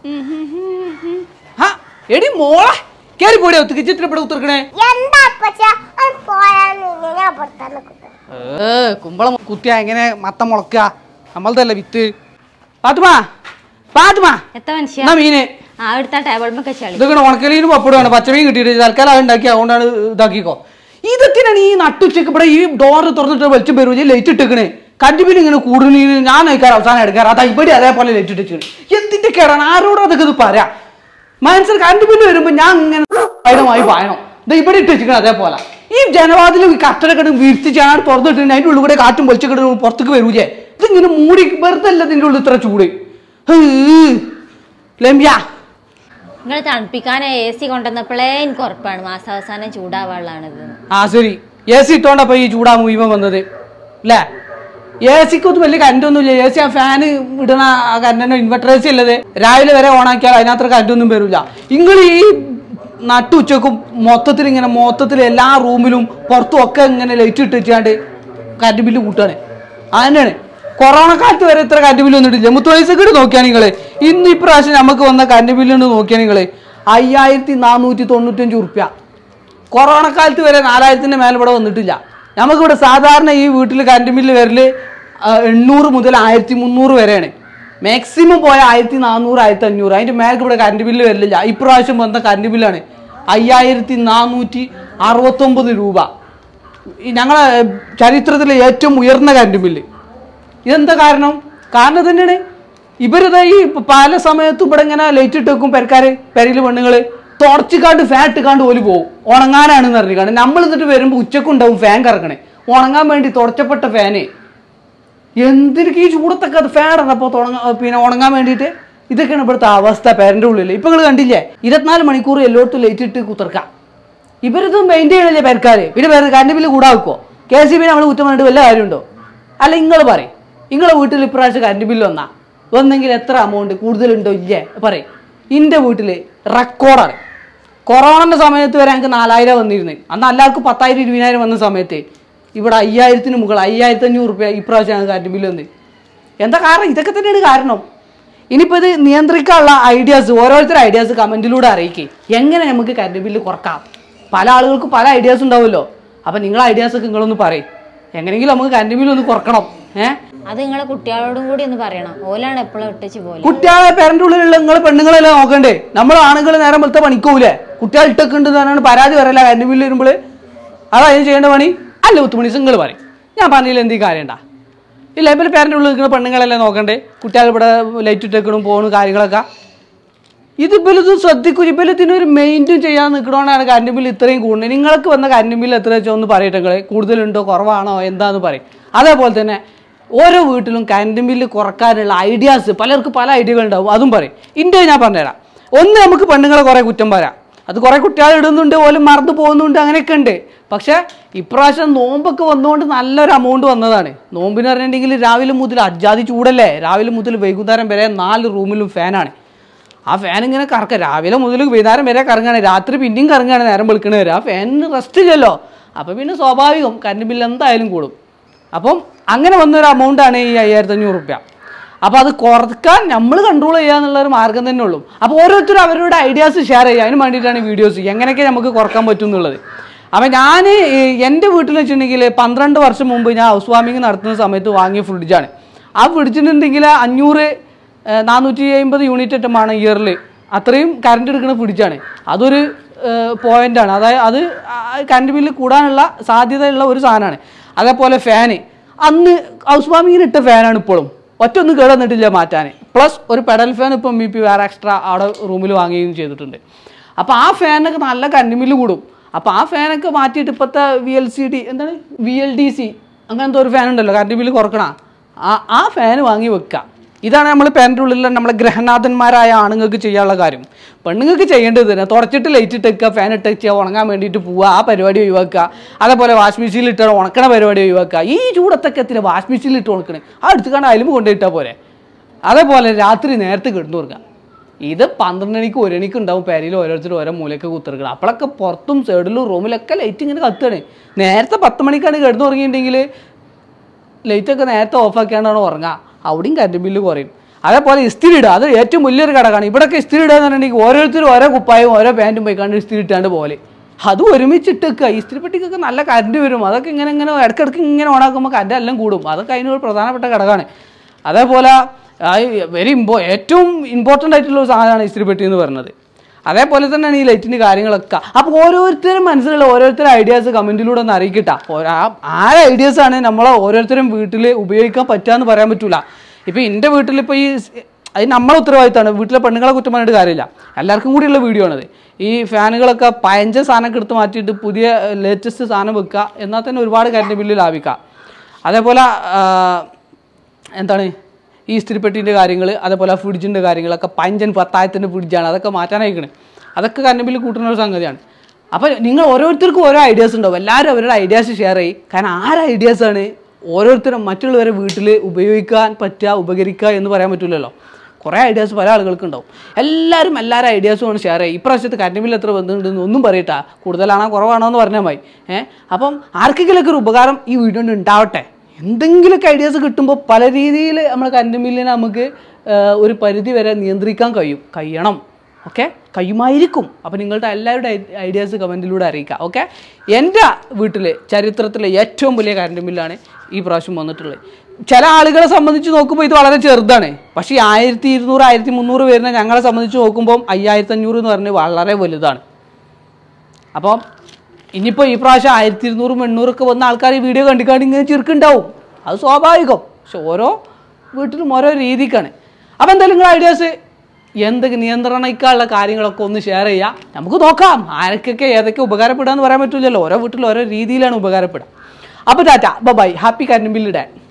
എടി മോളെ കേറി പോടി ഒത്തുക്ക് ചിത്രപ്പെടെ ഉത്തർക്കണേ കുമ്പളം കുത്തിയാ എങ്ങനെ മത്തം മുളക്കുക നമ്മളതല്ല വിത്ത് പാത്തുമാ പാത്തുമാ മീന് ഇതൊക്കെ ഉണക്കലീനും പപ്പടമാണ് പച്ചമീൻ കിട്ടിയിട്ട് തൽക്കാലം ഉണ്ടാക്കി അതുകൊണ്ടാണ് ഇതാക്കിക്കോ. ഇതൊക്കെയാണ് ഈ നട്ടുച്ചക്ക് ഇവിടെ ഈ ഡോറ് തുറന്നിട്ട് വെളിച്ചം വരും ലൈറ്റ് ഇട്ടേക്കണേ കണ്ടിപ്പിൽ ഇങ്ങനെ കൂടുതൽ ഞാൻ അയക്കാറ് അവസാനം എടുക്കാറ് അതാ ഇവിടെ അതേപോലെ ലൈറ്റ് ഇട്ടിട്ട് എന്തിന്റെ കേടാണ് ആരോടും അതൊക്കെ ഇത് പറയാ മനസ്സിൽ കണ്ടിപ്പിൽ വരുമ്പോ ഞാൻ ഇങ്ങനെ ഭയമായി പായണം ഇത് ഇവിടെ ഇട്ട് വെച്ചിരിക്കണം അതേപോലെ ഈ ജനവാതിൽ കട്ടടക്കെട്ട് വീഴ്ത്തി ഞാൻ തുറന്നിട്ട് അതിൻ്റെ ഉള്ളിൽ കൂടെ കാറ്റും പൊളിച്ചൊക്കെ പുറത്തേക്ക് വരൂലേ ഇതിങ്ങനെ മൂടി വെറുതെ അല്ല ഇതിൻ്റെ ഉള്ളിൽ ഇത്ര ചൂട് ലംബ്യാ നിങ്ങൾ തണുപ്പിക്കാൻ AC കൊണ്ടുവന്നപ്പോഴേ എനിക്ക് ഉറപ്പാണ് മാസാവസാനം ചൂടാവാനുള്ളതാണിത്. ആ ശരി AC ഇട്ടോണ്ടപ്പോ ഈ ചൂടാ മുഴുവൻ വന്നത് അല്ലേ? AC-ക്കൊന്നും വലിയ കറന്റ് ഒന്നുമില്ല. AC ആ ഫാന് ഇടണ ആ കറന്റ് ഇൻവെർട്ടർ AC അല്ലത് രാവിലെ വരെ ഓണാക്കിയാൽ അതിനകത്ത് കറന്റ് ഒന്നും വരില്ല. നിങ്ങൾ ഈ നട്ടുച്ചക്കും മൊത്തത്തിൽ എല്ലാ റൂമിലും പുറത്തും ഒക്കെ ഇങ്ങനെ ലൈറ്റ് ഇട്ട് വെച്ചാണ്ട് കറന്റ് ബില്ല് കൂട്ടുകയാണ്. അതന്നെയാണ് കൊറോണ കാലത്ത് വരെ ഇത്ര കറന്റ് ബില്ല് വന്നിട്ടില്ല. 30 വയസ്സൊക്കെ നോക്കിയാൽ നിങ്ങൾ ഇന്ന് ഇപ്രാവശ്യം നമുക്ക് വന്ന കറന്റ് ബില്ല് നോക്കിയാൽ നിങ്ങൾ 5495 ഉറുപ്പ്യ. കൊറോണ കാലത്ത് വരെ 4000-ന്റെ മേലെ ഇവിടെ വന്നിട്ടില്ല. നമുക്കിവിടെ സാധാരണ ഈ വീട്ടിൽ കറന്റ് ബില്ല് വരല് 800 മുതൽ 1300 വരെയാണ്. മാക്സിമം പോയ 1400 1500 അതിൻ്റെ മേലേക്ക് ഇവിടെ കറന്റ് ബില്ല് വരില്ല. ഇപ്രാവശ്യം വന്ന കറന്റ് ബില്ലാണ് 5469 രൂപ. ഞങ്ങളെ ചരിത്രത്തിലെ ഏറ്റവും ഉയർന്ന കറന്റ് ബില്ല്. ഇതെന്താ കാരണം തന്നെയാണ് ഇവരിത് ഈ പല സമയത്തും ഇവിടെ ഇങ്ങനെ ലൈറ്റ് ഇട്ട് വെക്കും പെരയിൽ പെണ്ണുങ്ങൾ തുടച്ചിക്കാണ്ട് ഫാൻ ഇട്ടിക്കാണ്ട് പോലും പോകും ഉണങ്ങാനാണെന്ന് പറഞ്ഞിക്കാണ്ട്. നമ്മൾ എന്നിട്ട് വരുമ്പോൾ ഉച്ചക്കുണ്ടാവും ഫാൻ കറക്കണേ ഉണങ്ങാൻ വേണ്ടി തുടച്ചപ്പെട്ട ഫാന്. എന്തിനൊക്കെ ഈ ചൂടത്തൊക്കെ അത് ഫാൻ ഇടണപ്പോൾ പിന്നെ ഉണങ്ങാൻ വേണ്ടിയിട്ട്. ഇതൊക്കെയാണ് ഇവിടുത്തെ അവസ്ഥ പേരൻ്റെ ഉള്ളിൽ. ഇപ്പം നിങ്ങൾ കണ്ടില്ലേ 24 മണിക്കൂർ എല്ലായിടത്തും ലൈറ്റ് ഇട്ട് കുത്തിർക്കാം. ഇവരിത് മെയിൻറ്റെയിൻ ചെയ്യണല്ലേ പേർക്കാർ. പിന്നെ കറണ്ട് ബില്ല് കൂടാ വെക്കുമോ? KCB നമ്മൾ കുറ്റം വേണ്ടിയിട്ട് വല്ല കാര്യമുണ്ടോ? അല്ല നിങ്ങൾ പറയും നിങ്ങളെ വീട്ടിൽ ഇപ്രാവശ്യം കറണ്ട് ബില്ല് വന്നെങ്കിൽ എത്ര എമൗണ്ട് കൂടുതലുണ്ടോ ഇല്ലേ പറയും. എൻ്റെ വീട്ടിൽ റെക്കോർഡാണ്. കൊറോണൻ്റെ സമയത്ത് വരെ ഞങ്ങൾക്ക് 4000 വന്നിരുന്നത്. അന്ന് എല്ലാവർക്കും 10,000 20,000 വന്ന സമയത്ത് ഇവിടെ 5000-ന് മുകളിൽ 5500 രൂപ ഇപ്രാവശ്യം ഞങ്ങൾക്ക് കറണ്ട് ബില്ല് വന്നത്. എന്താ കാരണം? ഇതൊക്കെ തന്നെയാണ് കാരണം. ഇനിയിപ്പോൾ ഇത് നിയന്ത്രിക്കാനുള്ള ഐഡിയാസ് ഓരോരുത്തർ ഐഡിയാസ് കമൻറ്റിലൂടെ അറിയിക്കുക. എങ്ങനെ നമുക്ക് കറണ്ട് ബില്ല് കുറക്കാം? പല ആളുകൾക്കും പല ഐഡിയാസ് ഉണ്ടാവുമല്ലോ. അപ്പം നിങ്ങളെ ഐഡിയാസൊക്കെ നിങ്ങളൊന്ന് പറയും. എങ്ങനെയെങ്കിലും നമുക്ക് കറണ്ട് ബില്ല് ഒന്ന് കുറക്കണം. അത് നിങ്ങളെ കുട്ടികളോടും കൂടി ഒന്ന് പറയണം. ഓലാണ് എപ്പോഴും ഇട്ടിച്ച് പോലെ കുട്ടികളെ പേരൻ്റെ ഉള്ളിലുള്ള നിങ്ങൾ പെണ്ണുങ്ങളെല്ലാം നോക്കണ്ടേ? നമ്മൾ ആണുങ്ങൾ നേരം വെളുത്ത പണിക്കൂലേ? കുട്ടികൾ ഇട്ടൊക്കെ ഉണ്ട് എന്നാണ് പരാതി പറയല കറണ്ട് ബില്ല് വരുമ്പോൾ. അതായത് ചെയ്യേണ്ട പണി അല്ല 10 മണി നിങ്ങൾ പറയും. ഞാൻ പറഞ്ഞില്ല എന്തെങ്കിലും കാര്യമുണ്ടാ ഇല്ല. ഇപ്പം പേരൻ്റെ ഉള്ളിൽ നിൽക്കുന്ന പെണ്ണുങ്ങളെല്ലാം നോക്കണ്ടേ? കുട്ടികൾ ഇവിടെ ലൈറ്റ് ഇട്ടേക്കണം പോകുന്നു കാര്യങ്ങളൊക്കെ. ഇതിപ്പോൾ ശ്രദ്ധിക്കും. ഇപ്പോഴത്തിനൊരു മെയിൻറ്റെയിൻ ചെയ്യാൻ നിൽക്കണോണ്ടാണ് കറണ്ട് ബില്ല് ഇത്രയും കൂടുന്നത്. നിങ്ങൾക്ക് വന്ന കറണ്ട് ബില്ല് എത്ര വെച്ചാൽ ഒന്ന് പറയട്ടെ. നിങ്ങൾ കൂടുതലുണ്ടോ കുറവാണോ എന്താന്ന് പറയും. അതേപോലെ തന്നെ ഓരോ വീട്ടിലും കറണ്ട് ബില്ല് കുറക്കാനുള്ള ഐഡിയാസ് പലർക്കും പല ഐഡിയകളുണ്ടാവും. അതും പറയും. ഇന്ത്യ ഞാൻ പറഞ്ഞുതരാം. ഒന്ന് നമുക്ക് പെണ്ണുങ്ങളെ കുറേ കുറ്റം പറയാം. അത് കുറേ കുട്ടികൾ ഇടുന്നുണ്ട് പോലും മറന്നു പോകുന്നുണ്ട് അങ്ങനെയൊക്കെ ഉണ്ട്. പക്ഷേ ഇപ്രാവശ്യം നോമ്പൊക്കെ വന്നുകൊണ്ട് നല്ലൊരു എമൗണ്ട് വന്നതാണ്. നോമ്പിന് പറഞ്ഞിട്ടുണ്ടെങ്കിൽ രാവിലെ മുതൽ അജാതി ചൂടല്ലേ. രാവിലെ മുതൽ വൈകുന്നേരം വരെ 4 റൂമിലും ഫാനാണ്. ആ ഫാൻ ഇങ്ങനെ കറക്കുക. രാവിലെ മുതൽ വൈകുന്നേരം വരെ കറങ്ങുകയാണ്. രാത്രി പിന്നെയും കറങ്ങുകയാണ് നേരം വെളുക്കണ വരെ. ആ ഫാനിന് റെസ്റ്റ് ഇല്ലല്ലോ. അപ്പോൾ പിന്നെ സ്വാഭാവികം കറണ്ട് ബില്ല് എന്തായാലും കൂടും. അപ്പം അങ്ങനെ വന്നൊരു എമൗണ്ടാണ് ഈ 5500 രൂപ. അപ്പോൾ അത് കുറക്കാൻ നമ്മൾ കൺട്രോൾ ചെയ്യുക എന്നുള്ളൊരു മാർഗ്ഗം തന്നെ ഉള്ളൂ. അപ്പോൾ ഓരോരുത്തരും അവരുടെ ഐഡിയാസ് ഷെയർ ചെയ്യുക. അതിന് വേണ്ടിയിട്ടാണ് വീഡിയോസ് എങ്ങനെയൊക്കെ നമുക്ക് കുറക്കാൻ പറ്റും എന്നുള്ളത്. അപ്പോൾ ഞാൻ എൻ്റെ വീട്ടിൽ വെച്ചിട്ടുണ്ടെങ്കിൽ 12 വർഷം മുമ്പ് ഞാൻ ഹൗസ് വാമിങ് നടത്തുന്ന സമയത്ത് വാങ്ങിയ ഫ്രിഡ്ജാണ്. ആ ഫ്രിഡ്ജിനുണ്ടെങ്കിൽ 450 യൂണിറ്റ് ഇട്ടുമാണ് ഇയറിൽ. അത്രയും കറണ്ട് എടുക്കുന്ന ഫ്രിഡ്ജാണ്. അതൊരു പോയിൻ്റാണ്. അതായത് അത് കറണ്ട് ബില്ല് കൂടാനുള്ള സാധ്യതയുള്ള ഒരു സാധനമാണ്. അതേപോലെ ഫാന് അന്ന് ഹൗസ് വാമിങ്ങിന് ഇട്ട ഫാനാണ് ഇപ്പോഴും. ഒറ്റൊന്നും കേടന്നിട്ടില്ല മാറ്റാൻ. പ്ലസ് ഒരു പെഡൽ ഫാൻ ഇപ്പം BP വേറെ എക്സ്ട്രാ അവിടെ റൂമിൽ വാങ്ങുകയും ചെയ്തിട്ടുണ്ട്. അപ്പോൾ ആ ഫാനൊക്കെ നല്ല കറണ്ട് ബില്ല് കൂടും. അപ്പോൾ ആ ഫാനൊക്കെ മാറ്റിയിട്ട് ഇപ്പോഴത്തെ VLDC അങ്ങനത്തെ ഒരു ഫാൻ ഉണ്ടല്ലോ കറണ്ട് ബില്ല് കുറക്കണ ആ ഫാൻ വാങ്ങി വെക്കുക. ഇതാണ് നമ്മൾ പേരൻ്റെ ഉള്ളിൽ നമ്മളെ ഗ്രഹനാഥന്മാരായ ആണുങ്ങൾക്ക് ചെയ്യാനുള്ള കാര്യം. പെണ്ണുങ്ങൾക്ക് ചെയ്യേണ്ടത് തന്നെ തുടച്ചിട്ട് ലൈറ്റ് ഇട്ടേക്കുക, ഫാൻ ഇട്ടേക്കുക, ഉണങ്ങാൻ വേണ്ടിയിട്ട് പോവുക, ആ പരിപാടി ഒഴിവാക്കുക. അതേപോലെ വാഷിംഗ് മെഷീനിൽ ഇട്ട് ഉണക്കണ പരിപാടി ഒഴിവാക്കുക. ഈ ചൂടത്തൊക്കെ എത്തില്ല വാഷിംഗ് മെഷീനിൽ ഇട്ട് ഉണക്കണേ ആ എടുത്തുകൊണ്ട് അതിലും കൊണ്ടുപോയിട്ടാൽ പോരെ. അതേപോലെ രാത്രി നേരത്തെ കിടന്നു കൊടുക്കുക. ഇത് 12 മണിക്ക് 1 മണിക്ക് ഉണ്ടാവും പേരയിൽ ഓരോരുത്തരും ഓരോ മൂലയൊക്കെ കുത്തിറക്കണം. അപ്പോഴൊക്കെ പുറത്തും സൈഡിലും റൂമിലൊക്കെ ലൈറ്റ് ഇങ്ങനെ കത്തുകയാണ്. നേരത്തെ 10 മണിക്കാണ് കിടന്നു തുടങ്ങിയിട്ടുണ്ടെങ്കിൽ ലൈറ്റൊക്കെ നേരത്തെ ഓഫാക്കിയാണ്ടാണ് ഉറങ്ങുക. അവിടെയും കറണ്ട് ബില്ല് കുറയും. അതേപോലെ ഇസ്തിരി ഇടുക, അത് ഏറ്റവും വലിയൊരു ഘടകമാണ്. ഇവിടെയൊക്കെ ഇസ്തിരി ഇടുക എന്ന് പറഞ്ഞിട്ടുണ്ടെങ്കിൽ ഓരോരുത്തരും ഓരോ കുപ്പായും ഓരോ പാൻറ്റും പോയി കണ്ട് ഇസ്തിരി ഇട്ടാണ്ട് പോലെ അത് ഒരുമിച്ചിട്ട് വെക്കുക. ഇസ്തിരിപ്പെട്ടിക്കൊക്കെ നല്ല കറണ്ട് വരും. അതൊക്കെ ഇങ്ങനെ ഇടയ്ക്കിടയ്ക്ക് ഇങ്ങനെ ഓണാക്കുമ്പോൾ കറണ്ട് എല്ലാം കൂടും. അതൊക്കെ അതിനൊരു പ്രധാനപ്പെട്ട ഘടകമാണ്. അതേപോലെ ഏറ്റവും ഇമ്പോർട്ടൻ്റ് ആയിട്ടുള്ള ഒരു സാധനമാണ് ഇസ്തിരിപ്പെട്ടി എന്ന് പറയുന്നത്. അതേപോലെ തന്നെയാണ് ഈ ലൈറ്റിൻ്റെ കാര്യങ്ങളൊക്കെ. അപ്പോൾ ഓരോരുത്തരും മനസ്സിലുള്ള ഓരോരുത്തരും ഐഡിയാസ് കമൻറ്റിലൂടെ ഒന്ന് അറിയിക്കട്ടാ. ആരെ ഐഡിയാസാണ് നമ്മളെ ഓരോരുത്തരും വീട്ടിൽ ഉപയോഗിക്കാൻ പറ്റുക എന്ന് പറയാൻ പറ്റില്ല. ഇപ്പോൾ എൻ്റെ വീട്ടിലിപ്പോൾ അത് നമ്മളെ ഉത്തരവാദിത്തമാണ്. വീട്ടിലെ പെണ്ണുങ്ങളെ കുറ്റം പറഞ്ഞിട്ട് കാര്യമില്ല, എല്ലാവർക്കും കൂടിയുള്ള വീഡിയോ ആണത്. ഈ ഫാനുകളൊക്കെ പഴഞ്ച സാധനമൊക്കെ എടുത്ത് മാറ്റിയിട്ട് പുതിയ ലേറ്റസ്റ്റ് സാധനം വെക്കുക, എന്നാൽ തന്നെ ഒരുപാട് കറണ്ട് ബില്ല് ലാഭിക്കുക. അതേപോലെ എന്താണ് ഈ ഇസ്തിരിപ്പെട്ടിൻ്റെ കാര്യങ്ങൾ, അതേപോലെ ഫ്രിഡ്ജിൻ്റെ കാര്യങ്ങളൊക്കെ പഞ്ചൻ 10,000-ൻ്റെ ഫ്രിഡ്ജാണ്, അതൊക്കെ മാറ്റാനായിക്കണേ. അതൊക്കെ കറണ്ട് ബില്ല് കൂട്ടുന്ന ഒരു സംഗതിയാണ്. അപ്പോൾ നിങ്ങൾ ഓരോരുത്തർക്കും ഓരോ ഐഡിയാസ് ഉണ്ടാവും. എല്ലാവരും അവരുടെ ഐഡിയാസ് ഷെയർ ചെയ്യും. കാരണം ആരെ ഐഡിയാസാണ് ഓരോരുത്തരും മറ്റുള്ളവരെ വീട്ടിൽ ഉപയോഗിക്കാൻ പറ്റുക, ഉപകരിക്കുക എന്ന് പറയാൻ പറ്റില്ലല്ലോ. കുറേ ഐഡിയാസ് പല ആളുകൾക്ക് ഉണ്ടാവും. എല്ലാവരും ഐഡിയാസുമാണ് ഷെയർ ചെയ്യുക. ഇപ്രാവശ്യത്തെ കറണ്ട് ബില്ല് എത്ര വന്നിട്ടുണ്ടെന്ന് ഒന്നും പറയട്ടാ, കൂടുതലാണോ കുറവാണോ എന്ന് പറഞ്ഞാൽ മതി. അപ്പം ആർക്കെങ്കിലുമൊക്കെ ഒരു ഉപകാരം ഈ വീഡിയോ ഉണ്ടാവട്ടെ. എന്തെങ്കിലുമൊക്കെ ഐഡിയാസ് കിട്ടുമ്പോൾ പല രീതിയിൽ നമ്മൾ കറണ്ട് ബില്ലിനെ നമുക്ക് ഒരു പരിധി വരെ നിയന്ത്രിക്കാൻ കഴിയണം. ഓക്കെ, കഴിയുമായിരിക്കും. അപ്പോൾ നിങ്ങളുടെ എല്ലാവരുടെ ഐഡിയാസ് കമൻറ്റിലൂടെ അറിയിക്കുക. ഓക്കെ, എൻ്റെ വീട്ടിൽ ചരിത്രത്തിലെ ഏറ്റവും വലിയ കറണ്ട് ബില്ലാണ് ഈ പ്രാവശ്യം വന്നിട്ടുള്ളത്. ചില ആളുകളെ സംബന്ധിച്ച് നോക്കുമ്പോൾ ഇത് വളരെ ചെറുതാണ്. പക്ഷേ 1200, 1300 വരുന്ന ഞങ്ങളെ സംബന്ധിച്ച് നോക്കുമ്പോൾ 5500 എന്ന് പറഞ്ഞ് വളരെ വലുതാണ്. അപ്പം ഇനിയിപ്പോൾ ഈ പ്രാവശ്യം 1200, 800 വന്ന ആൾക്കാർ ഈ വീഡിയോ കണ്ടിക്കാണ്ട് ഇങ്ങനെ ചെറുക്കുണ്ടാവും. അത് സ്വാഭാവികം. പക്ഷെ ഓരോ വീട്ടിലും ഓരോ രീതിക്കാണ്. അപ്പോൾ എന്തായാലും നിങ്ങൾ ഐഡിയാസ് എന്തൊക്കെ നിയന്ത്രണിക്കാനുള്ള കാര്യങ്ങളൊക്കെ ഒന്ന് ഷെയർ ചെയ്യുക. നമുക്ക് നോക്കാം ആരൊക്കെ ഏതൊക്കെ ഉപകാരപ്പെടുക എന്ന് പറയാൻ പറ്റില്ലല്ലോ. ഓരോ വീട്ടിലും ഓരോ രീതിയിലാണ് ഉപകാരപ്പെടുക. അപ്പോൾ tata, bye, happy current bill day.